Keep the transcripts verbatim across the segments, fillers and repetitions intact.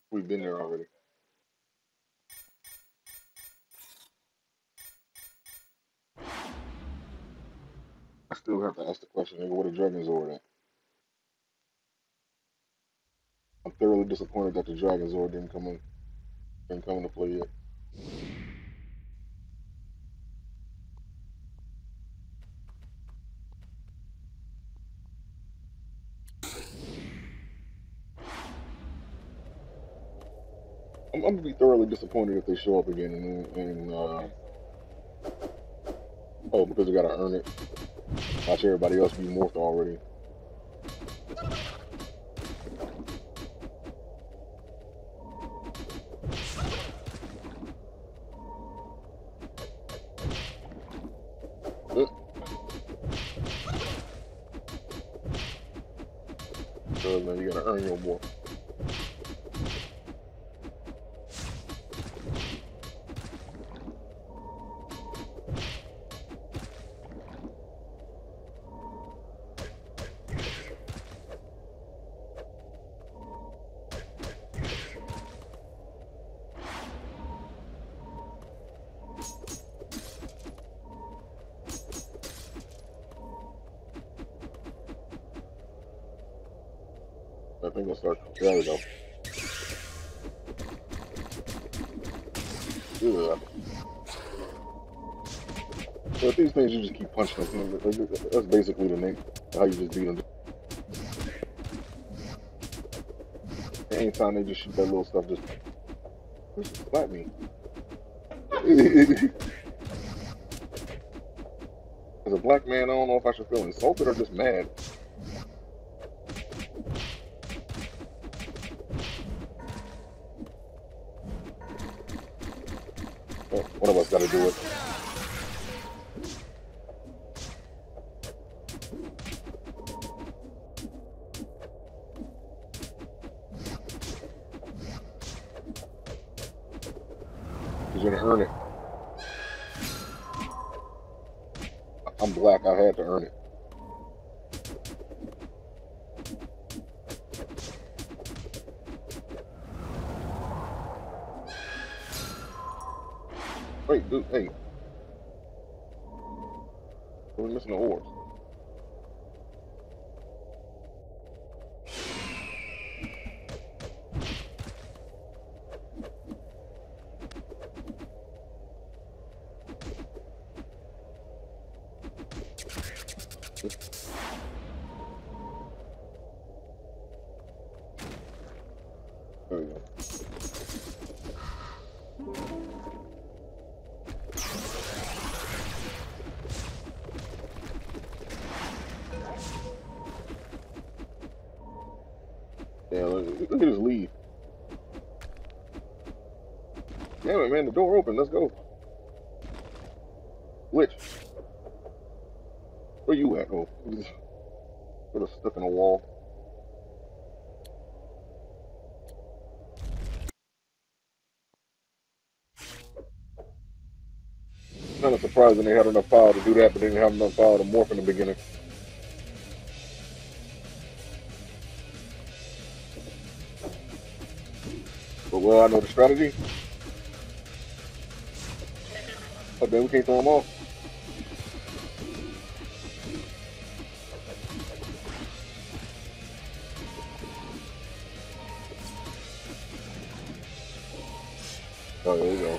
We've been there already. I still have to ask the question, nigga, what a Dragon Zord at? I'm thoroughly disappointed that the Dragon Zord didn't come in, didn't come into play yet. I'm, I'm gonna be thoroughly disappointed if they show up again and, and uh, oh, because they gotta earn it. Watch everybody else be morphed already. Uh, So man, you gotta earn your morph. I think I'll start. There we go. Yeah. But these things, you just keep punching them. That's basically the name. How you just beat them. Anytime they just shoot that little stuff, just, just slap me. As a black man, I don't know if I should feel insulted or just mad. Oh, one of us got to do it. You're gonna earn it. I'm black. I had to earn it. Wait, dude. Hey, we're missing the orbs. There we go. Yeah, look, look at his lead. Damn it, man, the door open. Let's go. Which? Where you at? Oh, could have stuck in a wall. Kind of surprising they had enough power to do that, but they didn't have enough power to morph in the beginning. But well, I know the strategy. Oh, then we can't throw them off. Oh, there we go.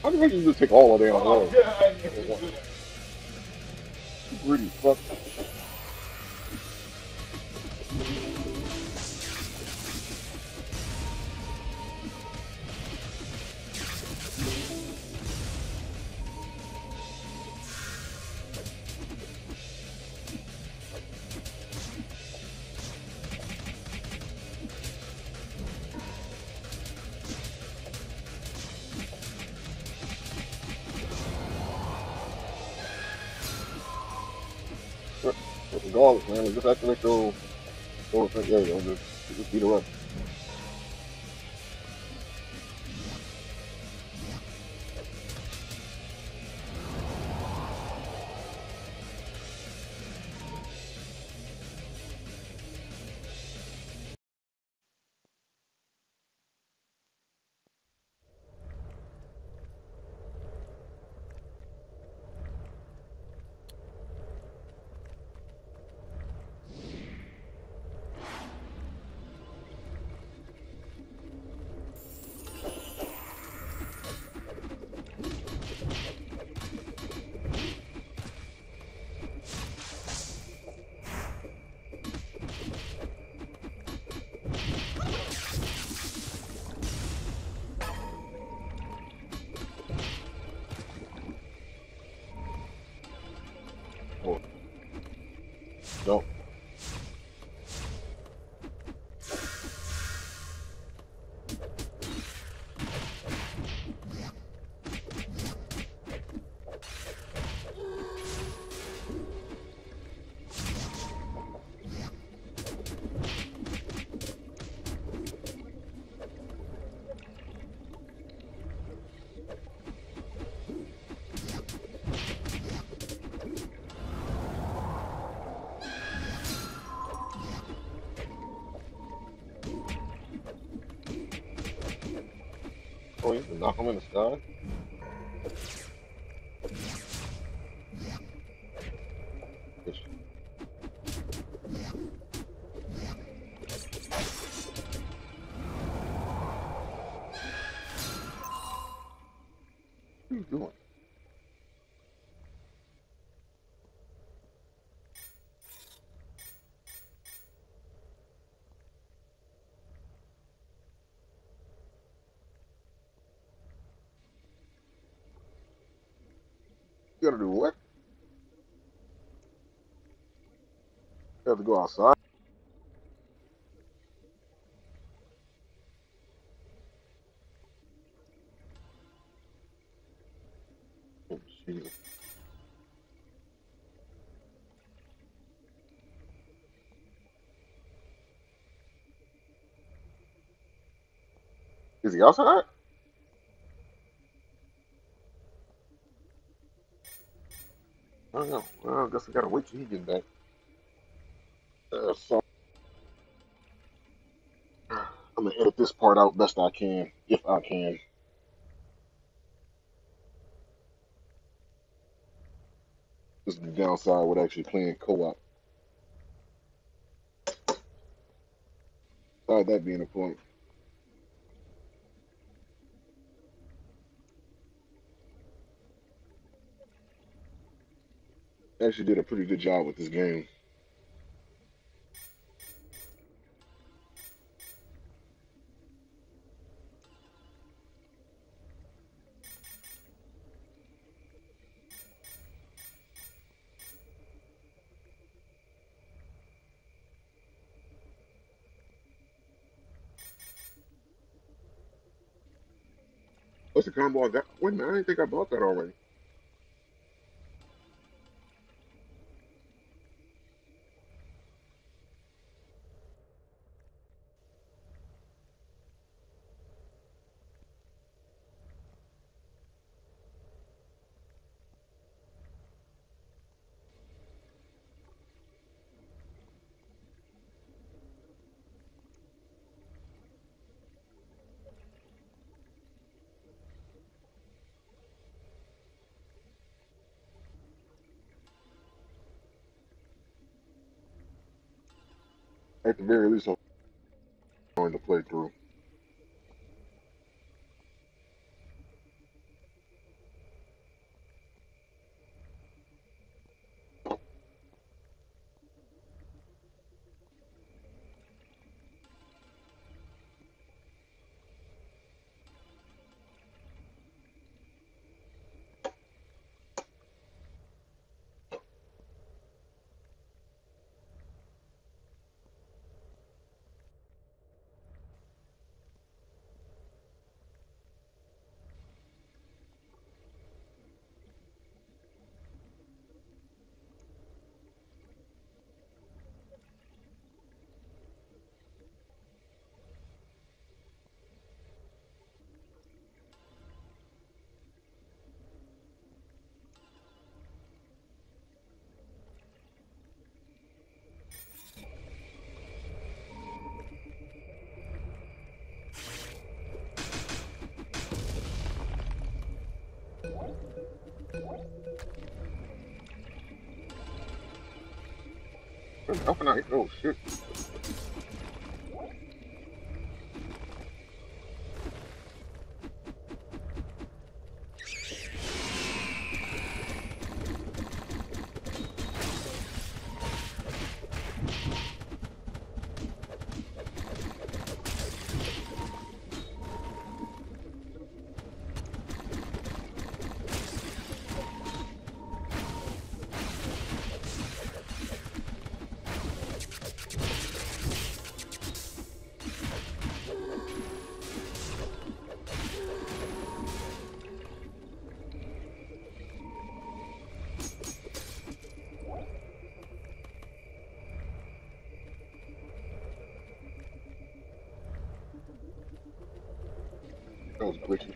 How do you just take all of them on Oh, one? yeah, I knew you would do that. You greedy fuck. Regardless, man, just activate your your thing. Yeah, yo, just just beat her up. Oh, jump. Oh, you can knock him in the sky. Bitch, what are you doing? You gotta do what? You have to go outside. Oh, Jesus. Is he outside? I don't know. Well, I guess I gotta wait till he gets back. Uh, so I'm gonna edit this part out best I can, if I can. This is the downside with actually playing co-op. Besides that being a point, I actually did a pretty good job with this game. What's the combo I got? Wait a minute, I didn't think I bought that already. At the very least, I'm going to play through. How can I? Oh shit! That was glitchy.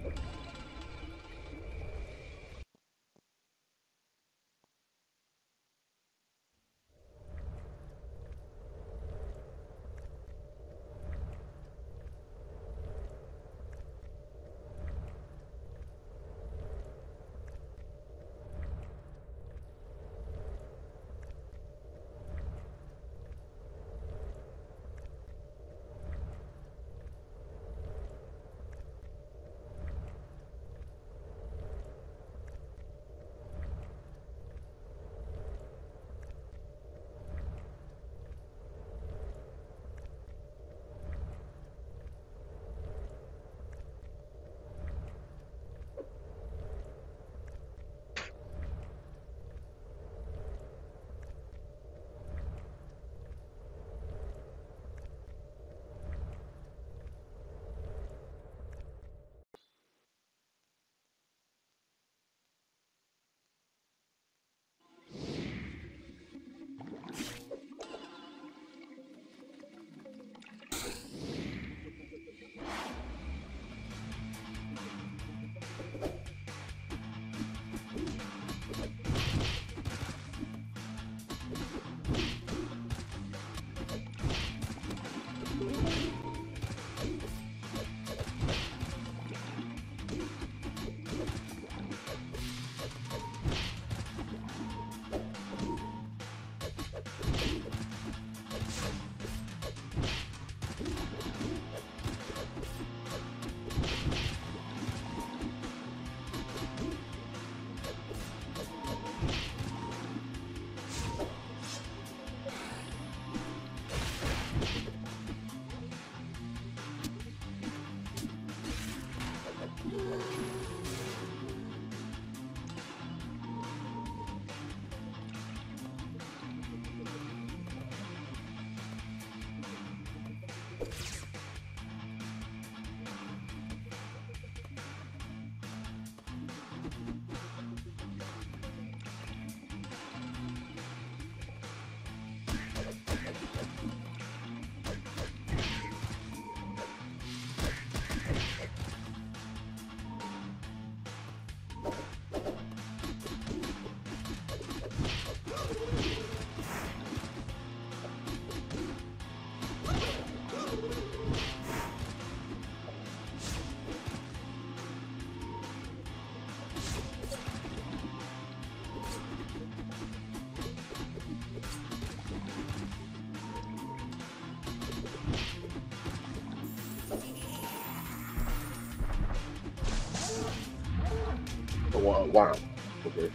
Oh, wow. Wow. Okay.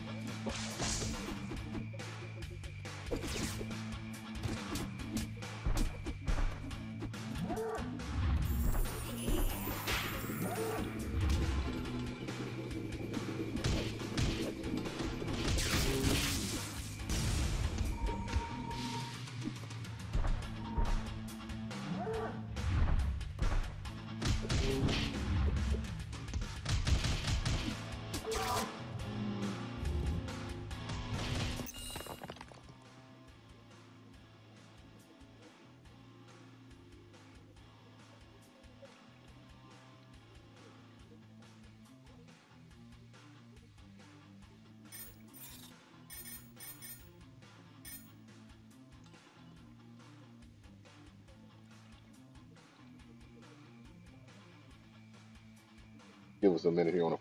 Give us a minute here on the.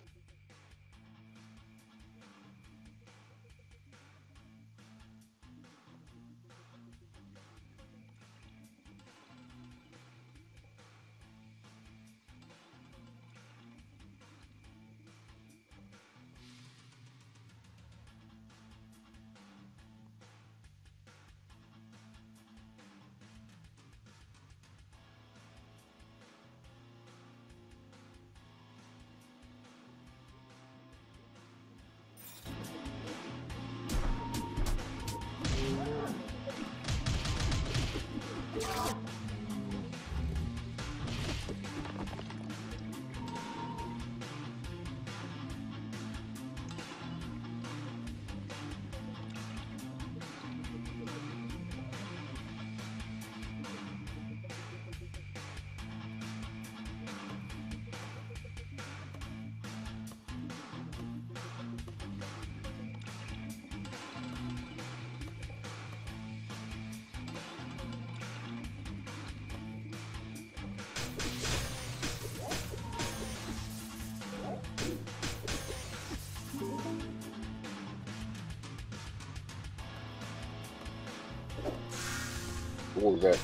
What was that?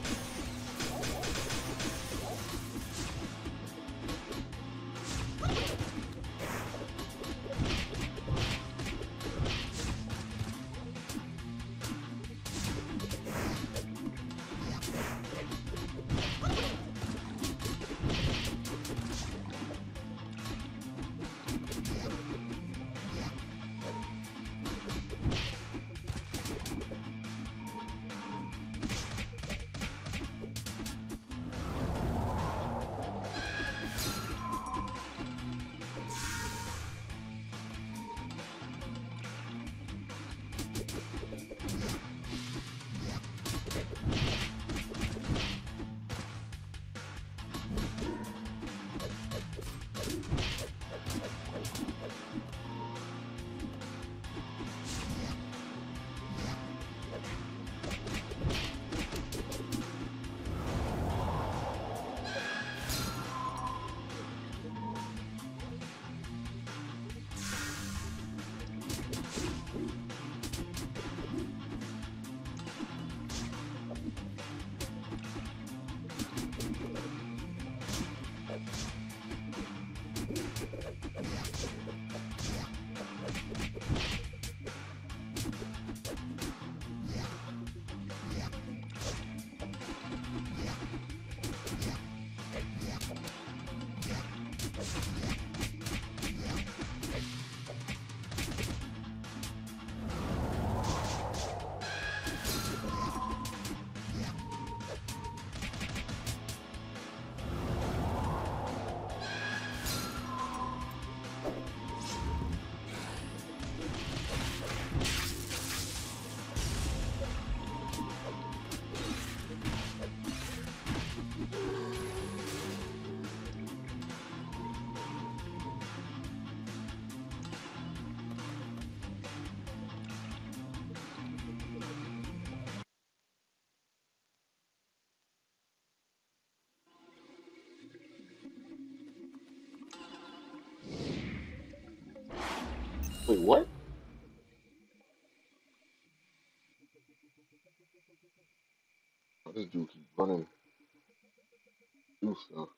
Wait, what? Oh, this dude keep running, do stuff.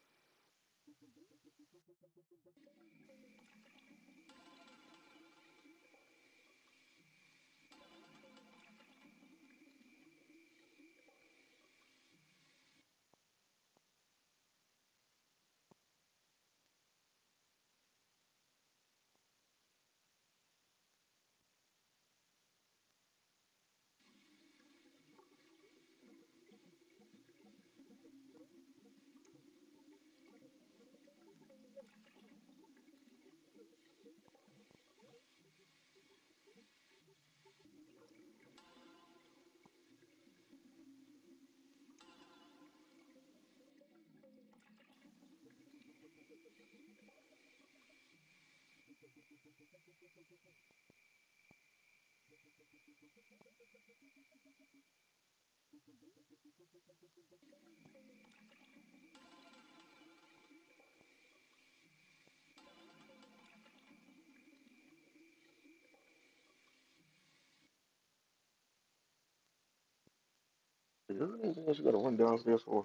Is there anything else you gotta run downstairs for?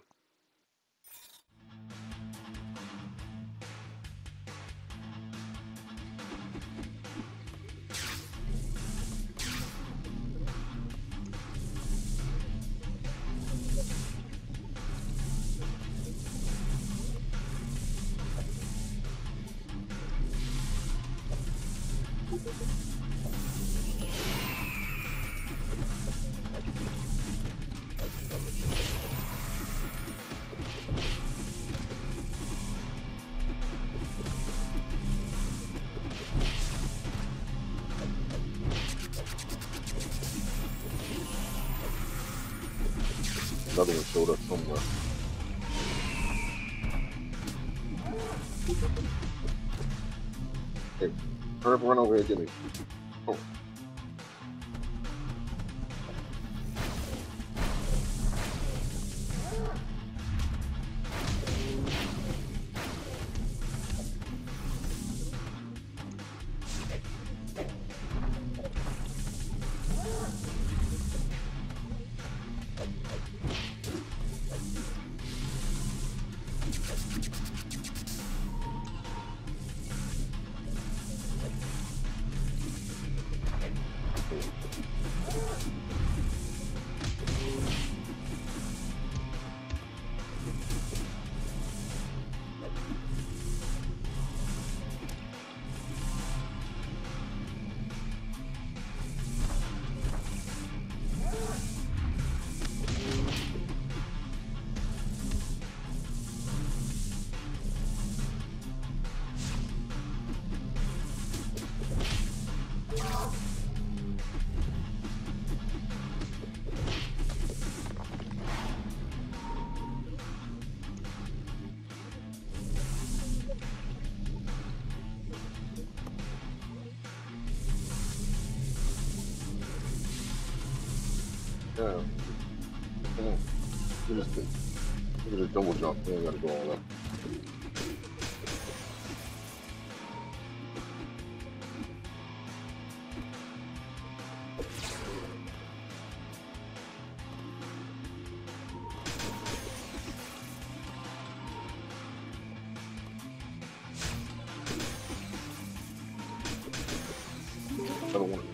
Another one showed up somewhere. Hey, hurry up, run over here, get me. Oh. Yeah. Come on. Look at this thing. Look at this double jump. You ain't gotta go all that. I don't want it.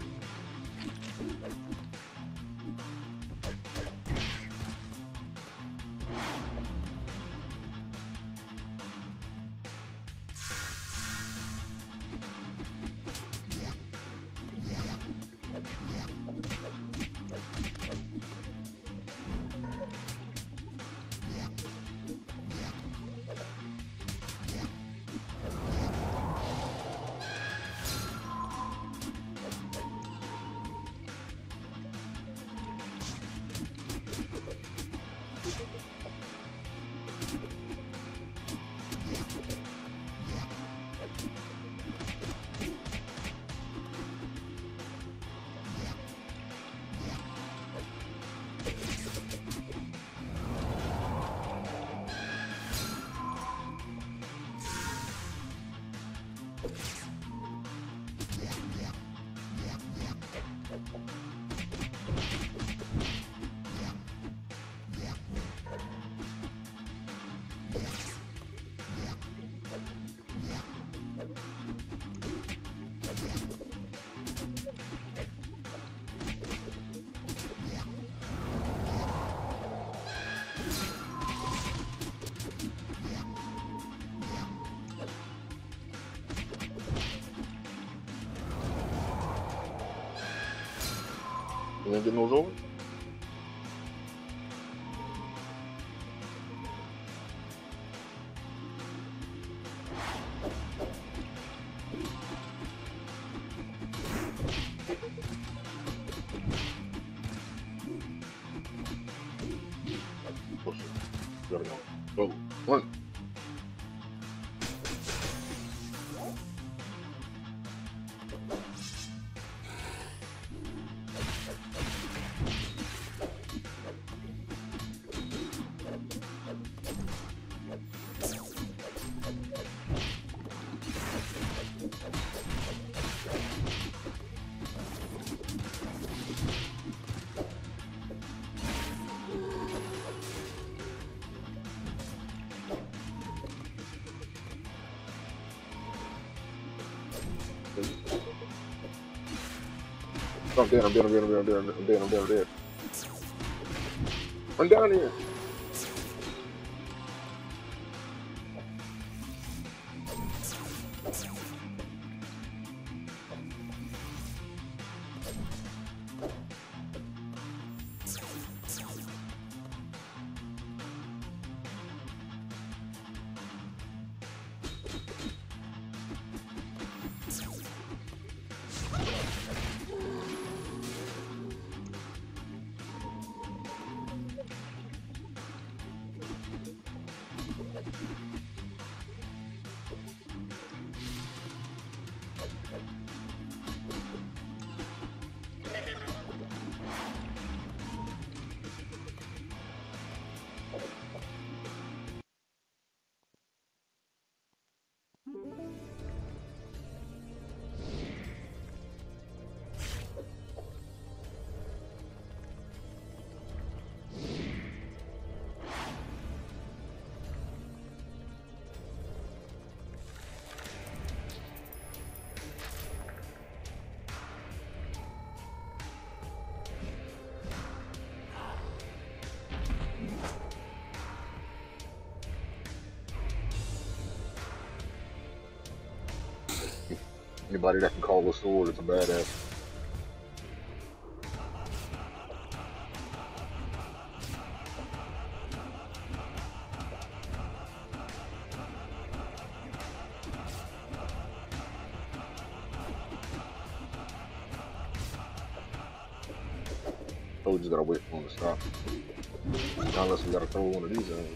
You ain't getting those over? Push it. Gotta go. Go. One. I'm dead, I'm dead, I'm dead, I'm dead, I'm dead, I'm dead, I'm dead, I'm dead. I'm down here. Anybody that can call a sword is a badass. So we just gotta wait for him to stop. Unless we gotta throw one of these in.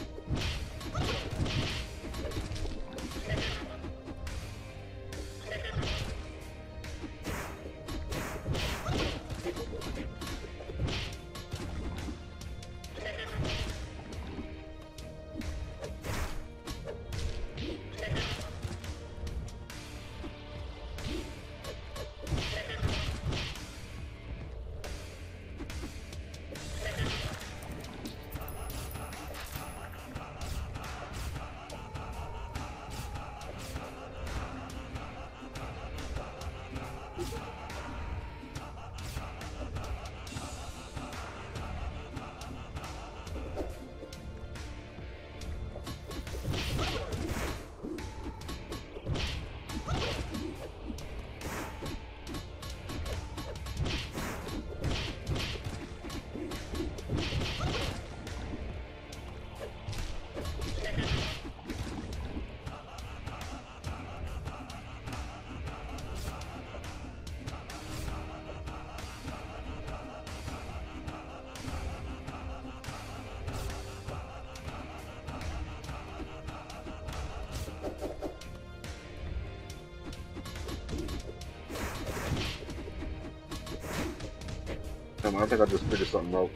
Damn, I think I just figured something out.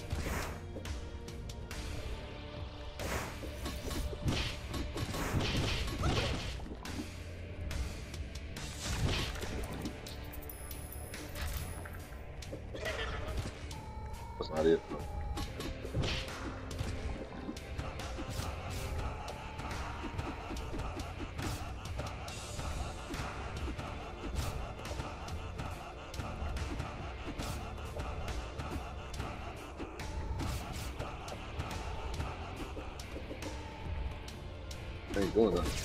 That's not it. I ain't doing that.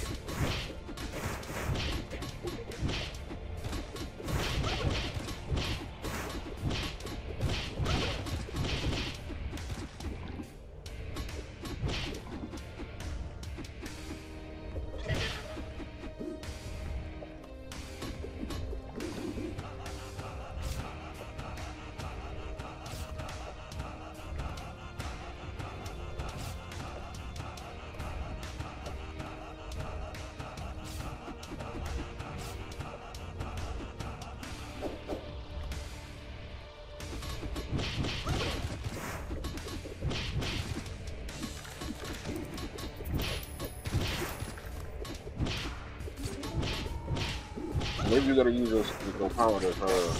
Maybe you gotta use your, your power to uh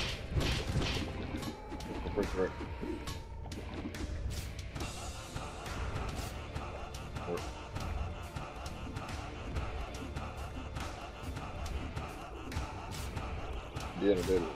break right. Yeah, they did.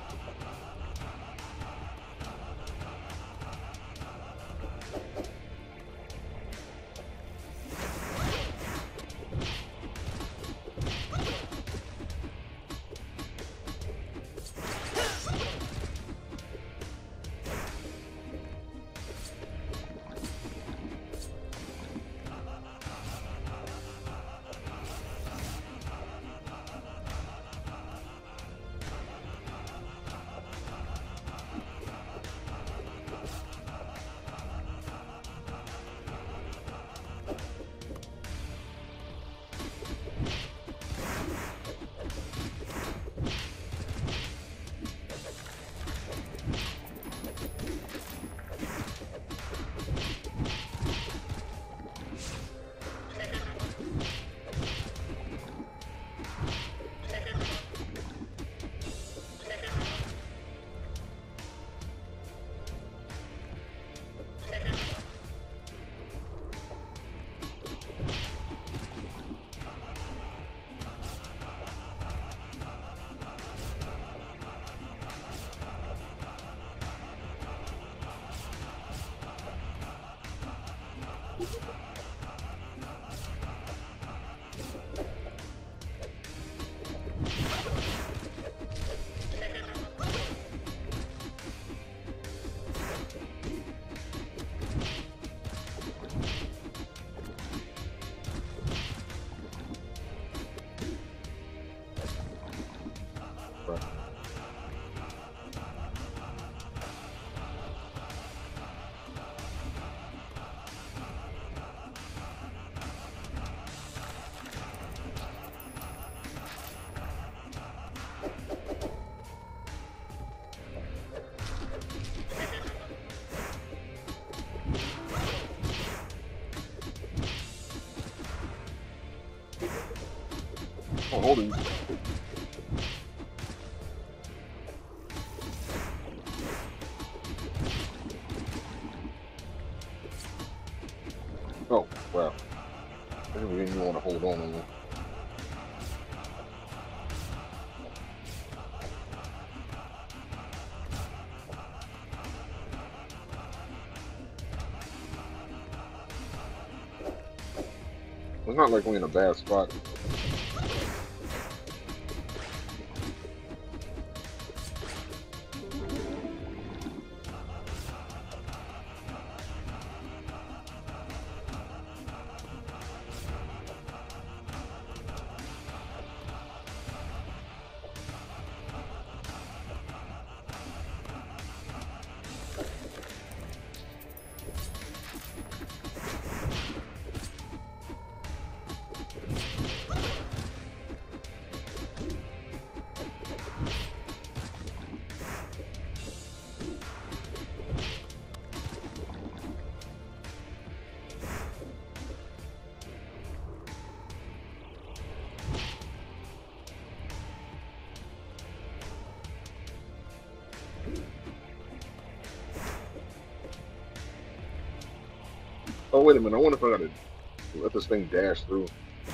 Oh, holding. Oh, wow. I didn't even want to hold on anymore. It's not like we're in a bad spot. Oh, wait a minute. I wonder if I gotta let this thing dash through.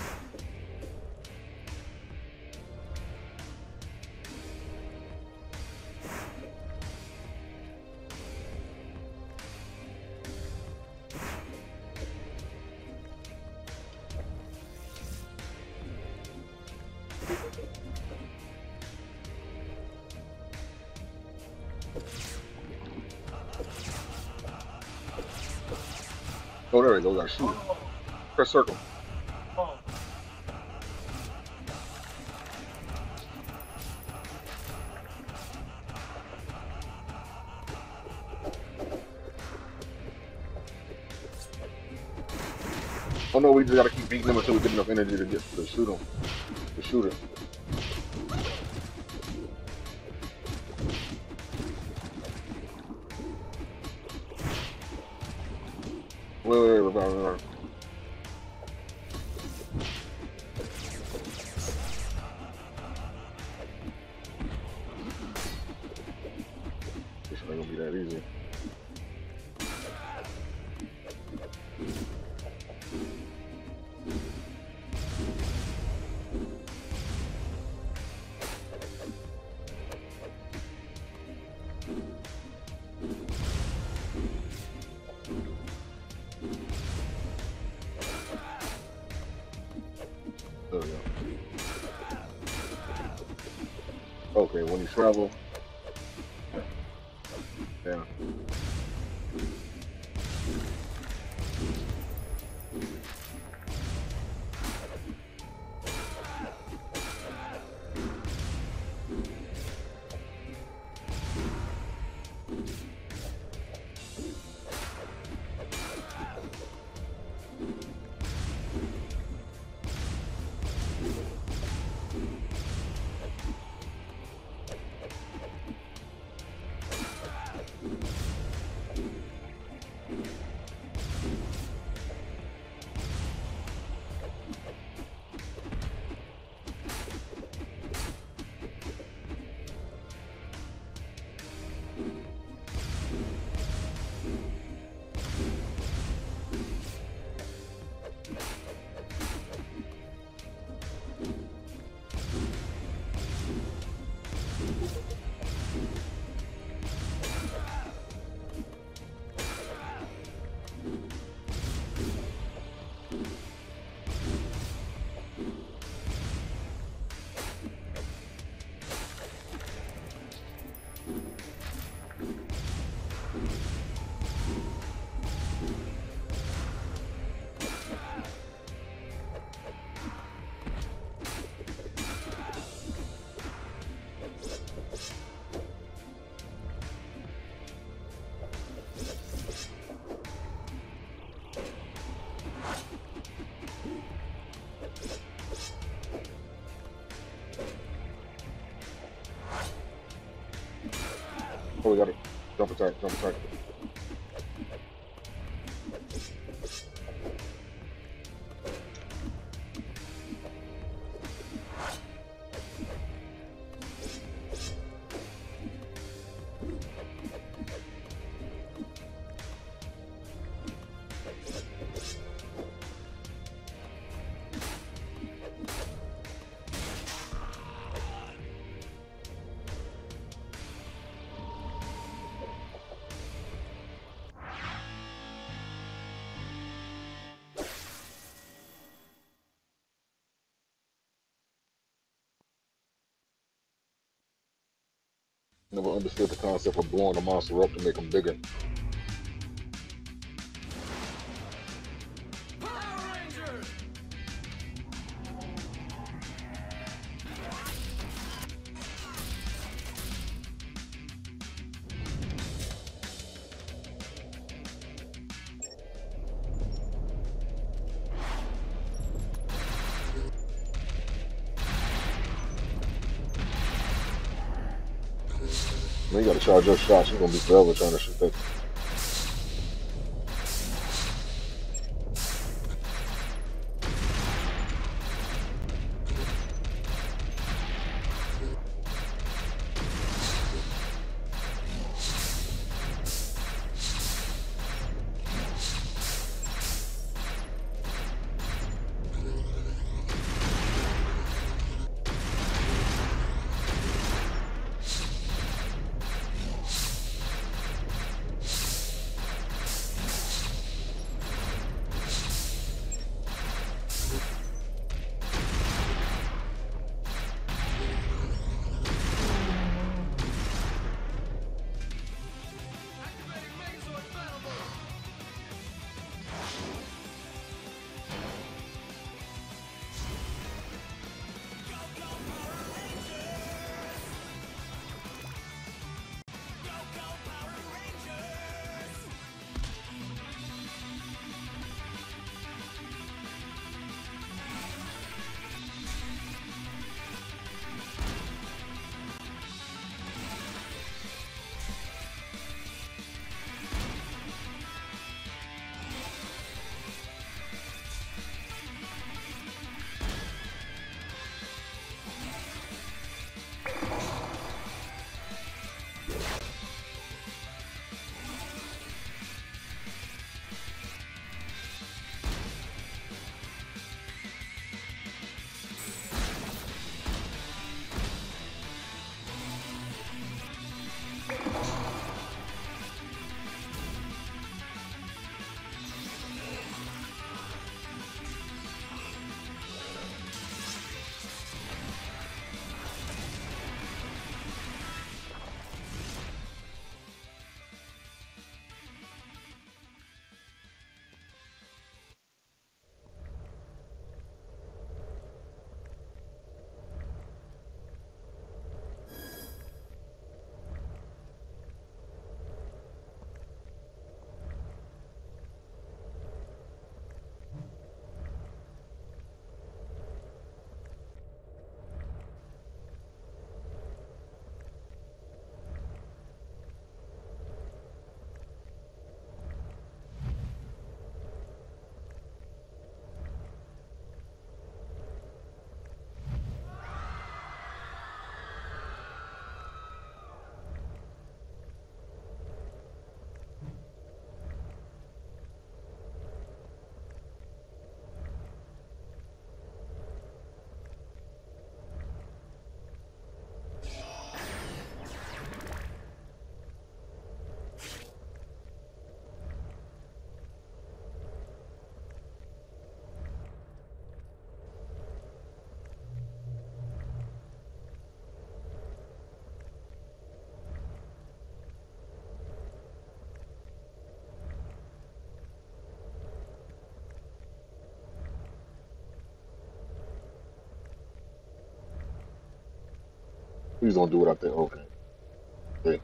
Oh, there we go. Gotta shoot. Press circle. Oh no, we just gotta keep beating them until we get enough energy to get to shoot them. To shoot it. Wait, wait, wait, wait, wait. This ain't gonna be that easy. There we go. Okay, when you travel, yeah. fully got it. Jump attack, jump attack. Never understood the concept of blowing a monster up to make them bigger. Then you gotta charge your shots. You're gonna be forever trying to shoot that. Please don't do it out there. Okay. Okay.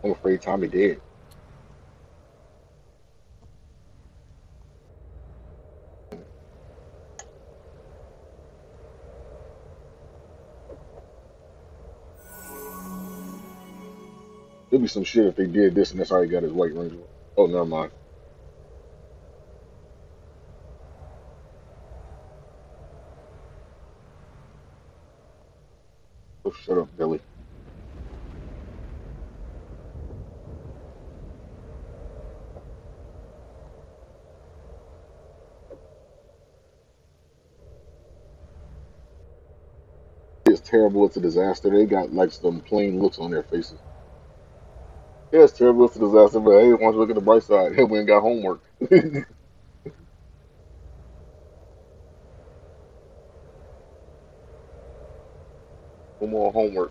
I'm afraid Tommy dead. There'd be some shit if they did this and that's how he got his white ranger. Oh, never mind. Oh, shut up, Billy. It's terrible. It's a disaster. They got like some plain looks on their faces. Yeah, it's terrible. It's a disaster. But hey, once you look at the bright side, hey, we ain't got homework. No more homework.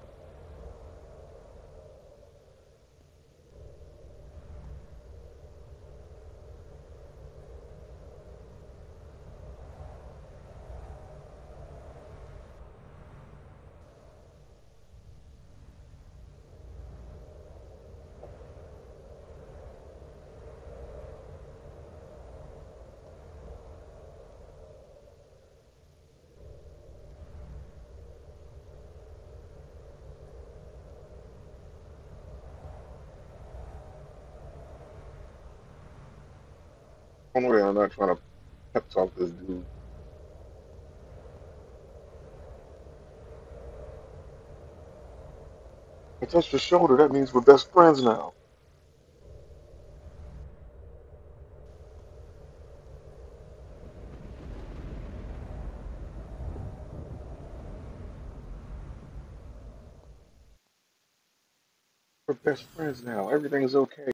I don't know. I'm not trying to pep talk this dude. I touched your shoulder. That means we're best friends now. We're best friends now. Everything is okay.